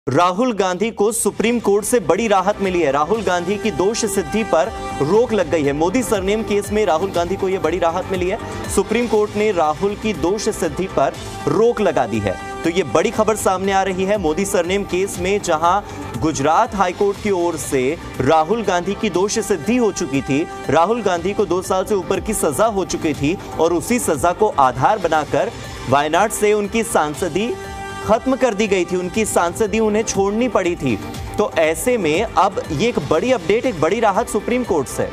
राहुल गांधी को supreme court से बड़ी राहत मिली है। राहुल गांधी की दोष सिद्धि पर रोक लग गई है। मोदी सरनेम केस में राहुल गांधी को यह बड़ी राहत मिली है। सुप्रीम कोर्ट ने राहुल की दोष सिद्धि पर रोक लगा दी है। तो ये बड़ी खबर सामने आ रही है मोदी सरनेम केस में, जहां गुजरात हाईकोर्ट की ओर से राहुल गांधी की दोष सिद्धि हो चुकी थी। राहुल गांधी को 2 साल से ऊपर की सजा हो चुकी थी और उसी सजा को आधार बनाकर वायनाड से उनकी सांसदी खत्म कर दी गई थी। उनकी सांसदी उन्हें छोड़नी पड़ी थी। तो ऐसे में अब ये एक बड़ी अपडेट, एक बड़ी राहत सुप्रीम कोर्ट से।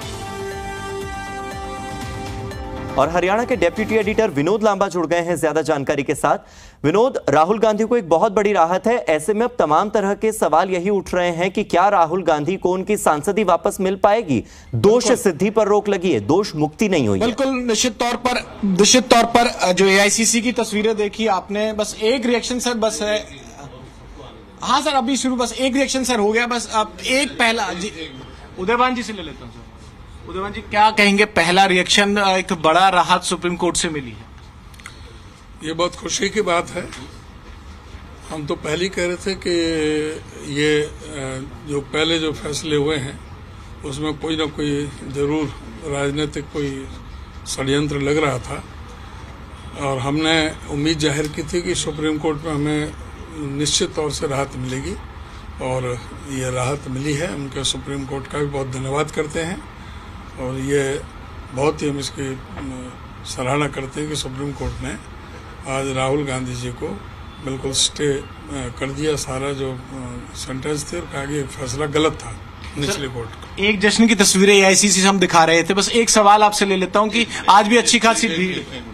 और हरियाणा के डेप्यूटी एडिटर विनोद लांबा जुड़ गए हैं ज्यादा जानकारी के साथ। विनोद, राहुल गांधी को एक बहुत बड़ी राहत है। ऐसे में अब तमाम तरह के सवाल यही उठ रहे हैं कि क्या राहुल गांधी को उनकी सांसदी वापस मिल पाएगी? दोष सिद्धि पर रोक लगी है, दोष मुक्ति नहीं हुई। बिल्कुल, निश्चित तौर पर जो एआईसीसी की तस्वीरें देखी आपने, बस एक रिएक्शन सर बस है। हाँ सर, अभी शुरू, बस एक रिएक्शन सर हो गया। बस अब एक पहला जी, उदयवान जी से ले लेता हूँ सर। उदयवान जी, क्या कहेंगे? पहला रिएक्शन, एक बड़ा राहत सुप्रीम कोर्ट से मिली है। ये बहुत खुशी की बात है। हम तो पहले ही कह रहे थे कि ये जो पहले जो फैसले हुए हैं उसमें कोई ना कोई जरूर राजनीतिक कोई षड्यंत्र लग रहा था, और हमने उम्मीद जाहिर की थी कि सुप्रीम कोर्ट में हमें निश्चित तौर से राहत मिलेगी, और ये राहत मिली है। उनके सुप्रीम कोर्ट का भी बहुत धन्यवाद करते हैं, और ये बहुत ही हम इसकी सराहना करते हैं कि सुप्रीम कोर्ट ने आज राहुल गांधी जी को बिल्कुल स्टे कर दिया। सारा जो सेंटेंस थे, और कहा कि फैसला गलत था निचले कोर्ट का। एक जश्न की तस्वीरें एआईसीसी से हम दिखा रहे थे। बस एक सवाल आपसे ले लेता हूं कि आज भी अच्छी खासी भीड़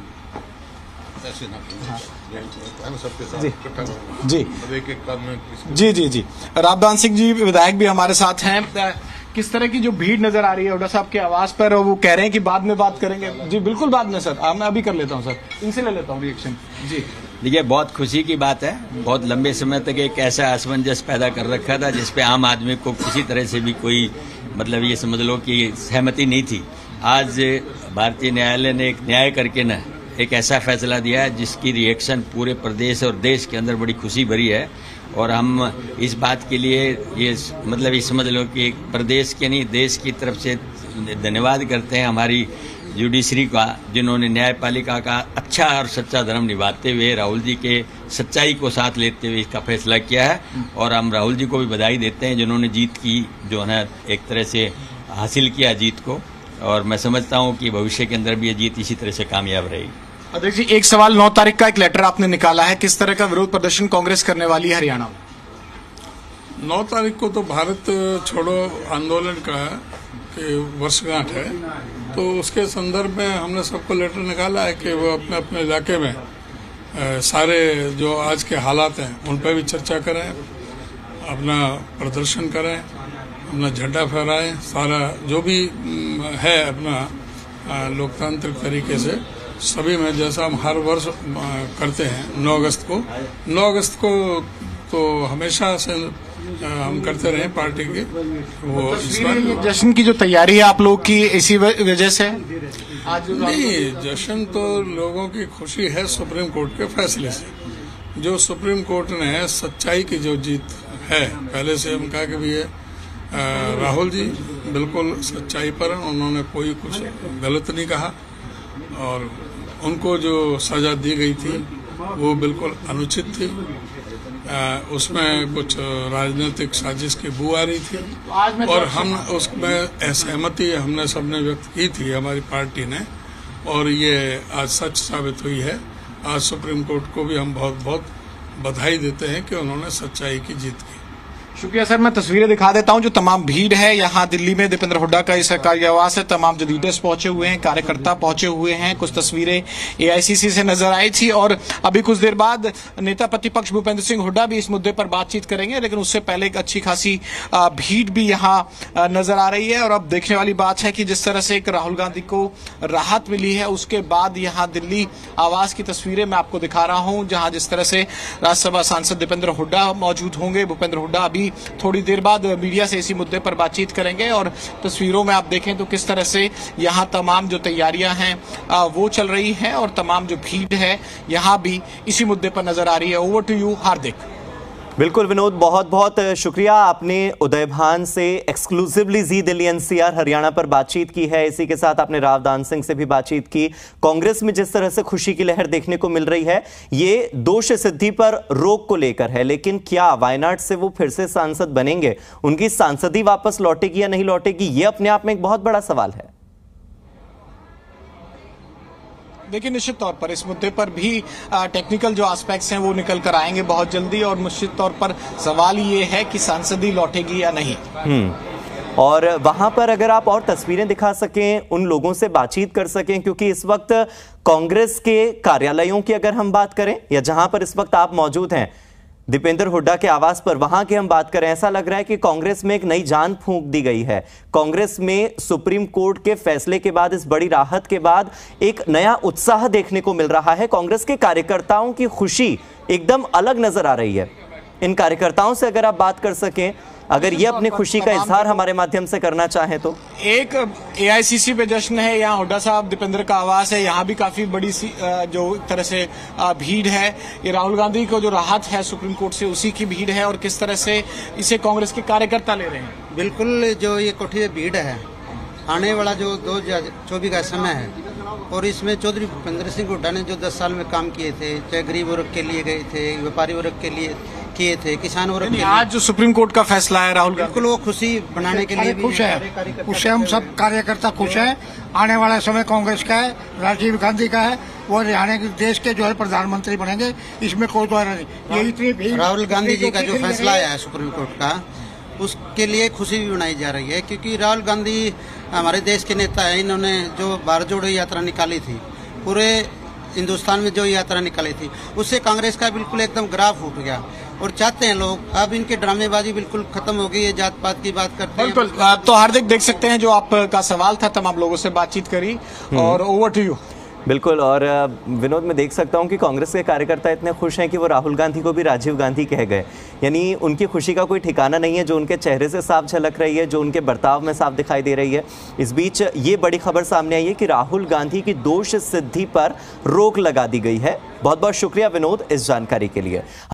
जी रामदान सिंह जी विधायक भी हमारे साथ हैं। किस तरह की जो भीड़ नजर आ रही है हुड्डा साहब की आवाज पर, और वो कह रहे हैं कि बाद में बात करेंगे। जी बिल्कुल, बाद में सर, मैं अभी कर लेता हूं सर, इनसे ले लेता हूं रिएक्शन। जी देखिए, बहुत खुशी की बात है। बहुत लंबे समय तक एक ऐसा असमंजस पैदा कर रखा था जिसपे आम आदमी को किसी तरह से भी कोई मतलब ये समझ लो कि सहमति नहीं थी। आज भारतीय न्यायालय ने एक न्याय करके न एक ऐसा फैसला दिया है जिसकी रिएक्शन पूरे प्रदेश और देश के अंदर बड़ी खुशी भरी है। और हम इस बात के लिए ये मतलब ये समझ लो कि प्रदेश के नहीं देश की तरफ से धन्यवाद करते हैं हमारी जुडिशरी का, जिन्होंने न्यायपालिका का अच्छा और सच्चा धर्म निभाते हुए राहुल जी के सच्चाई को साथ लेते हुए इसका फैसला किया है। और हम राहुल जी को भी बधाई देते हैं जिन्होंने जीत की जो है एक तरह से हासिल किया जीत को, और मैं समझता हूं कि भविष्य के अंदर भी ये जीत इसी तरह से कामयाब रहेगी। अध्यक्ष जी, एक सवाल, 9 तारीख का एक लेटर आपने निकाला है, किस तरह का विरोध प्रदर्शन कांग्रेस करने वाली है हरियाणा में? 9 तारीख को तो भारत छोड़ो आंदोलन का कि वर्षगांठ है, तो उसके संदर्भ में हमने सबको लेटर निकाला है कि वो अपने अपने इलाके में सारे जो आज के हालात हैं उन पर भी चर्चा करें, अपना प्रदर्शन करें, अपना झंडा फहराएं, सारा जो भी है अपना लोकतांत्रिक तरीके से सभी में, जैसा हम हर वर्ष करते हैं 9 अगस्त को। 9 अगस्त को तो हमेशा से हम करते रहे पार्टी के। वो जश्न की जो तैयारी है आप लोग की, इसी वजह से आज नहीं, जश्न तो लोगों की खुशी है सुप्रीम कोर्ट के फैसले से। जो सुप्रीम कोर्ट ने सच्चाई की जो जीत है, पहले से हम कहा कि ये राहुल जी बिल्कुल सच्चाई पर, उन्होंने कोई कुछ गलत नहीं कहा, और उनको जो सजा दी गई थी वो बिल्कुल अनुचित थी। उसमें कुछ राजनीतिक साजिश की बू आ रही थी, और हम उसमें असहमति हमने सबने व्यक्त की थी हमारी पार्टी ने, और ये आज सच साबित हुई है। आज सुप्रीम कोर्ट को भी हम बहुत बहुत बधाई देते हैं कि उन्होंने सच्चाई की जीत की। शुक्रिया सर। मैं तस्वीरें दिखा देता हूं जो तमाम भीड़ है यहाँ दिल्ली में। दीपेंद्र हुड्डा का सरकारी आवास है, तमाम जो लीडर्स पहुंचे हुए हैं, कार्यकर्ता पहुंचे हुए हैं। कुछ तस्वीरें एआईसीसी से नजर आई थी, और अभी कुछ देर बाद नेता प्रतिपक्ष भूपेंद्र सिंह हुड्डा भी इस मुद्दे पर बातचीत करेंगे, लेकिन उससे पहले एक अच्छी खासी भीड़ भी यहाँ नजर आ रही है। और अब देखने वाली बात है कि जिस तरह से एक राहुल गांधी को राहत मिली है, उसके बाद यहाँ दिल्ली आवास की तस्वीरें मैं आपको दिखा रहा हूँ, जहाँ जिस तरह से राज्यसभा सांसद दीपेंद्र हुड्डा मौजूद होंगे। भूपेंद्र हुड्डा अभी थोड़ी देर बाद मीडिया से इसी मुद्दे पर बातचीत करेंगे, और तस्वीरों में आप देखें तो किस तरह से यहाँ तमाम जो तैयारियां हैं वो चल रही हैं, और तमाम जो भीड़ है यहाँ भी इसी मुद्दे पर नजर आ रही है। Over to you Hardik. बिल्कुल विनोद, बहुत बहुत शुक्रिया। आपने उदयभान से exclusively Zee Delhi NCR Haryana पर बातचीत की है। इसी के साथ आपने रावदान सिंह से भी बातचीत की। कांग्रेस में जिस तरह से खुशी की लहर देखने को मिल रही है, ये दोष सिद्धि पर रोक को लेकर है, लेकिन क्या वायनाड से वो फिर से सांसद बनेंगे? उनकी सांसदी वापस लौटेगी या नहीं लौटेगी, ये अपने आप में एक बहुत बड़ा सवाल है। देखिए, निश्चित तौर पर इस मुद्दे पर भी टेक्निकल जो एस्पेक्ट्स हैं वो निकल कर आएंगे बहुत जल्दी, और निश्चित तौर पर सवाल ये है कि सांसदी लौटेगी या नहीं। और वहां पर अगर आप और तस्वीरें दिखा सकें, उन लोगों से बातचीत कर सकें, क्योंकि इस वक्त कांग्रेस के कार्यालयों की अगर हम बात करें या जहां पर इस वक्त आप मौजूद हैं दीपेंद्र हुड्डा के आवास पर, वहां की हम बात करें, ऐसा लग रहा है कि कांग्रेस में एक नई जान फूंक दी गई है। कांग्रेस में सुप्रीम कोर्ट के फैसले के बाद, इस बड़ी राहत के बाद एक नया उत्साह देखने को मिल रहा है। कांग्रेस के कार्यकर्ताओं की खुशी एकदम अलग नजर आ रही है। इन कार्यकर्ताओं से अगर आप बात कर सकें, अगर ये अपनी खुशी का इजहार हमारे माध्यम से करना चाहें तो। एक एआईसीसी पे जश्न है, यहाँ हुड्डा साहब दीपेंद्र का आवास है, यहाँ भी काफी बड़ी सी जो एक तरह से भीड़ है। ये राहुल गांधी को जो राहत है सुप्रीम कोर्ट से, उसी की भीड़ है, और किस तरह से इसे कांग्रेस के कार्यकर्ता ले रहे हैं। बिल्कुल, जो ये कोठी भीड़ है, आने वाला जो 2024 का समय है, और इसमें चौधरी भूपेंद्र सिंह हुड्डा ने जो 10 साल में काम किए थे, चाहे गरीब वर्ग के लिए गए थे, व्यापारी वर्ग के लिए किए थे, किसान वर्ग के लिए। आज जो सुप्रीम कोर्ट का फैसला है, राहुल बिल्कुल वो खुशी बनाने के लिए खुश है, खुश है, हम सब कार्यकर्ता खुश है। आने वाला समय कांग्रेस का है, राजीव गांधी का है, वो हरियाणा के देश के जो है प्रधानमंत्री बनेंगे, इसमें कोई दो नहीं। ये इतनी राहुल गांधी जी का जो फैसला आया है सुप्रीम कोर्ट का, उसके लिए खुशी भी मनाई जा रही है, क्योंकि राहुल गांधी हमारे देश के नेता है। इन्होंने जो भारत जोड़ो यात्रा निकाली थी, पूरे हिंदुस्तान में जो यात्रा निकाली थी, उससे कांग्रेस का बिल्कुल एकदम ग्राफ उठ गया, और चाहते हैं लोग अब इनकी ड्रामेबाजी बिल्कुल खत्म हो गई है, जात पात की बात करते हैं। बिल्कुल, तो हार्दिक देख सकते हैं जो आपका सवाल था, तमाम लोगों से बातचीत करी, और ओवर टू यू। बिल्कुल, और विनोद में देख सकता हूं कि कांग्रेस के कार्यकर्ता इतने खुश हैं कि वो राहुल गांधी को भी राजीव गांधी कह गए। यानी उनकी खुशी का कोई ठिकाना नहीं है, जो उनके चेहरे से साफ झलक रही है, जो उनके बर्ताव में साफ दिखाई दे रही है। इस बीच ये बड़ी खबर सामने आई है कि राहुल गांधी की दोष सिद्धि पर रोक लगा दी गई है। बहुत बहुत शुक्रिया विनोद इस जानकारी के लिए।